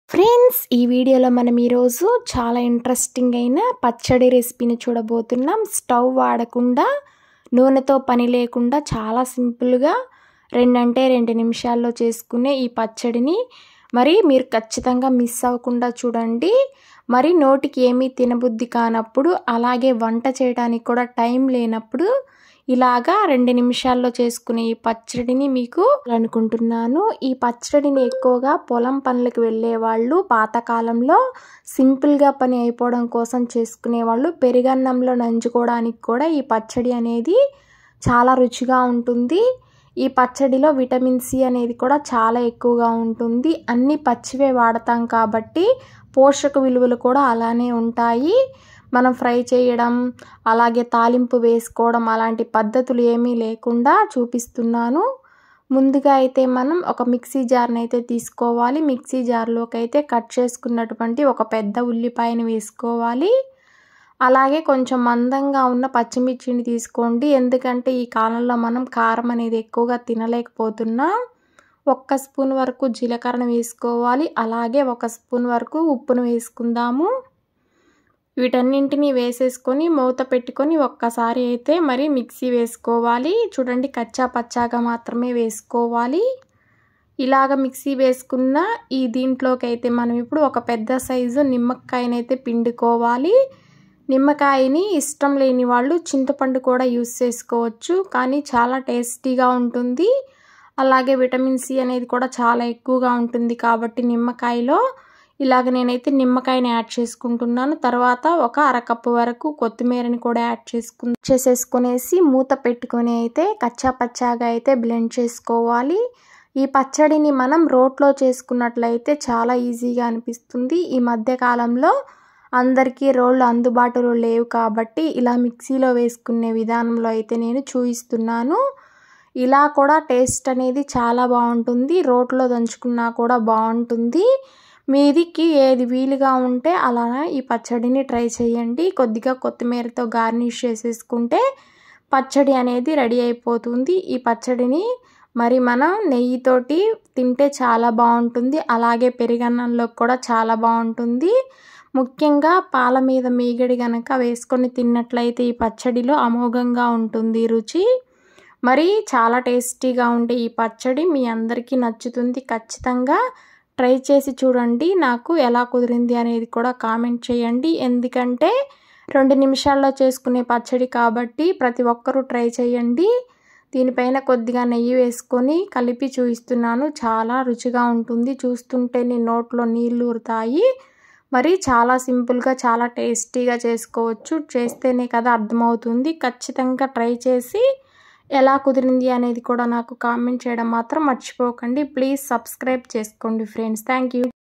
Friends, ఈ వీడియోలో మనం ఈరోజు చాలా ఇంట్రెస్టింగ్ అయిన పచ్చడి రెసిపీని చూడబోతున్నాం. స్టవ్ వాడకుండా, నూనెతో పని లేకుండా చాలా సింపుల్గా 2 నిమిషాల్లో చేసుకునే ఈ పచ్చడిని మరి మీరు ఖచ్చితంగా మిస్ అవ్వకుండా చూడండి. మరి నోటికి ఏమీ తినబుద్ధి కానప్పుడు, అలాగే వంట చేయడానికి కూడా టైం లేనప్పుడు ఇలాగా 2 నిమిషాల్లో చేసుకునే ఈ పచ్చడిని మీకు అనుకుంటున్నాను. ఈ పచ్చడిని ఎక్కువగా పొలం పనులకు వెళ్ళే వాళ్ళు పాతకాలంలో సింపుల్గా పని అయిపోవడం కోసం చేసుకునేవాళ్ళు. పెరుగన్నంలో నంచుకోవడానికి కూడా ఈ పచ్చడి అనేది చాలా రుచిగా ఉంటుంది. ఈ పచ్చడిలో విటమిన్ సి అనేది కూడా చాలా ఎక్కువగా ఉంటుంది. అన్ని పచ్చివే వాడతాం కాబట్టి పోషక విలువలు కూడా అలానే ఉంటాయి. మనం ఫ్రై చేయడం, అలాగే తాలింపు వేసుకోవడం అలాంటి పద్ధతులు ఏమీ లేకుండా చూపిస్తున్నాను. ముందుగా అయితే మనం ఒక మిక్సీ జార్ని అయితే తీసుకోవాలి. మిక్సీ జార్లోకి అయితే కట్ చేసుకున్నటువంటి ఒక పెద్ద ఉల్లిపాయని వేసుకోవాలి. అలాగే కొంచెం మందంగా ఉన్న పచ్చిమిర్చిని తీసుకోండి. ఎందుకంటే ఈ కాలంలో మనం కారం అనేది ఎక్కువగా తినలేకపోతున్నాం. 1 స్పూన్ వరకు జీలకర్రను వేసుకోవాలి. అలాగే 1 స్పూన్ వరకు ఉప్పును వేసుకుందాము. వీటన్నింటినీ వేసేసుకొని మూత పెట్టుకొని ఒక్కసారి అయితే మరి మిక్సీ వేసుకోవాలి. చూడండి, కచ్చా పచ్చాగా మాత్రమే వేసుకోవాలి. ఇలాగ మిక్సీ వేసుకున్న ఈ దీంట్లోకి అయితే మనం ఇప్పుడు ఒక పెద్ద సైజు నిమ్మకాయనైతే పిండుకోవాలి. నిమ్మకాయని ఇష్టం లేని వాళ్ళు చింతపండు కూడా యూస్ చేసుకోవచ్చు, కానీ చాలా టేస్టీగా ఉంటుంది. అలాగే విటమిన్ సి అనేది కూడా చాలా ఎక్కువగా ఉంటుంది కాబట్టి నిమ్మకాయలో ఇలాగ నేనైతే నిమ్మకాయని యాడ్ చేసుకుంటున్నాను. తర్వాత ఒక అరకప్పు వరకు కొత్తిమీరని కూడా యాడ్ చేసేసుకునేసి మూత పెట్టుకొని అయితే కచ్చా పచ్చాగా అయితే బ్లెండ్ చేసుకోవాలి. ఈ పచ్చడిని మనం రోట్లో చేసుకున్నట్లయితే చాలా ఈజీగా అనిపిస్తుంది. ఈ మధ్యకాలంలో అందరికీ రోళ్ళు అందుబాటులో లేవు కాబట్టి ఇలా మిక్సీలో వేసుకునే విధానంలో అయితే నేను చూపిస్తున్నాను. ఇలా కూడా టేస్ట్ అనేది చాలా బాగుంటుంది. రోట్లో దంచుకున్నా కూడా బాగుంటుంది. మీదికి ఏది వీలుగా ఉంటే అలా ఈ పచ్చడిని ట్రై చేయండి. కొద్దిగా కొత్తిమీరతో గార్నిష్ చేసేసుకుంటే పచ్చడి అనేది రెడీ అయిపోతుంది. ఈ పచ్చడిని మరి మనం నెయ్యితోటి తింటే చాలా బాగుంటుంది. అలాగే పెరుగన్నంలో కూడా చాలా బాగుంటుంది. ముఖ్యంగా పాల మీద మీగడి గనక వేసుకొని తిన్నట్లయితే ఈ పచ్చడిలో అమోఘంగా ఉంటుంది రుచి. మరి చాలా టేస్టీగా ఉండే ఈ పచ్చడి మీ అందరికీ నచ్చుతుంది. ఖచ్చితంగా ట్రై చేసి చూడండి. నాకు ఎలా కుదిరింది అనేది కూడా కామెంట్ చేయండి. ఎందుకంటే 2 నిమిషాల్లో చేసుకునే పచ్చడి కాబట్టి ప్రతి ఒక్కరూ ట్రై చేయండి. దీనిపైన కొద్దిగా నెయ్యి వేసుకొని కలిపి చూపిస్తున్నాను. చాలా రుచిగా ఉంటుంది. చూస్తుంటేనే నోట్లో నీళ్ళు ఊరుతాయి. మరి చాలా సింపుల్గా చాలా టేస్టీగా చేసుకోవచ్చు. చేస్తేనే కదా అర్థమవుతుంది. ఖచ్చితంగా ట్రై చేసి ఎలా కుదిరింది అనేది కూడా నాకు కామెంట్ చేయడం మాత్రం మర్చిపోకండి. ప్లీజ్ సబ్స్క్రైబ్ చేసుకోండి ఫ్రెండ్స్. Thank you.